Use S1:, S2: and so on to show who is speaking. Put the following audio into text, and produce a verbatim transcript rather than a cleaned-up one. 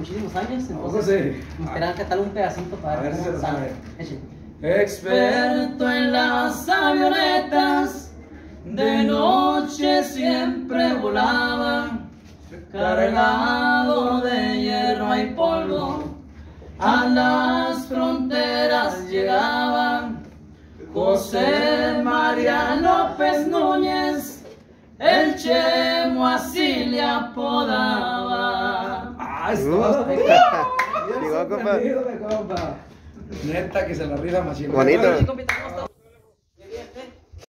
S1: muchísimos años, entonces
S2: sí.
S1: me esperaban cantar un pedacito para
S2: a ver si se lo sabe.
S1: Experto en las avionetas, de noche siempre volaba, cargado de hierro y polvo, a las fronteras llegaban. José María López Núñez, el Chemo así le apodaba.
S2: Ah, es todo.
S3: Llegó, compa.
S2: Neta que se la rifa machín.
S3: Bonito.